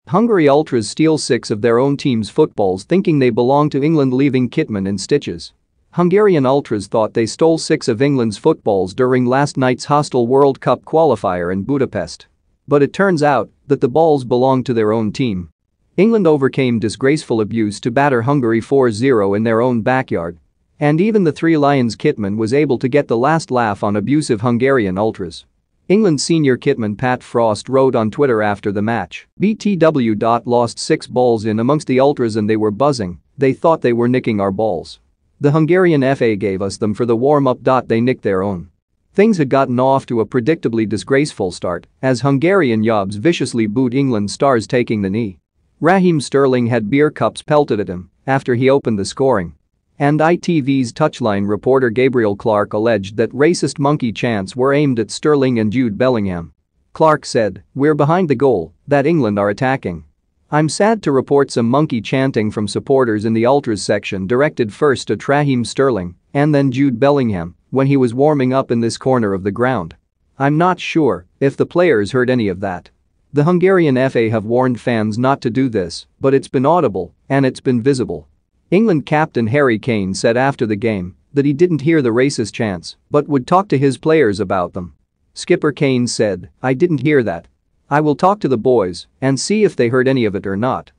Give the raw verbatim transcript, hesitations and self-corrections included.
Hungary Ultras steal six of their own team's footballs thinking they belong to England, leaving kitman in stitches. Hungarian Ultras thought they stole six of England's footballs during last night's hostile World Cup qualifier in Budapest. But it turns out that the balls belonged to their own team. England overcame disgraceful abuse to batter Hungary four zero in their own backyard. And even the Three Lions kitman was able to get the last laugh on abusive Hungarian Ultras. England senior kitman Pat Frost wrote on Twitter after the match, "B T W lost six balls in amongst the Ultras and they were buzzing, they thought they were nicking our balls. The Hungarian F A gave us them for the warm-up. They nicked their own." Things had gotten off to a predictably disgraceful start as Hungarian Yobs viciously booed England stars taking the knee. Raheem Sterling had beer cups pelted at him after he opened the scoring. And I T V's touchline reporter Gabriel Clark alleged that racist monkey chants were aimed at Sterling and Jude Bellingham. Clark said, "We're behind the goal that England are attacking. I'm sad to report some monkey chanting from supporters in the Ultras section directed first at Raheem Sterling and then Jude Bellingham when he was warming up in this corner of the ground. I'm not sure if the players heard any of that. The Hungarian F A have warned fans not to do this, but it's been audible and it's been visible." England captain Harry Kane said after the game that he didn't hear the racist chants but would talk to his players about them. Skipper Kane said, "I didn't hear that. I will talk to the boys and see if they heard any of it or not."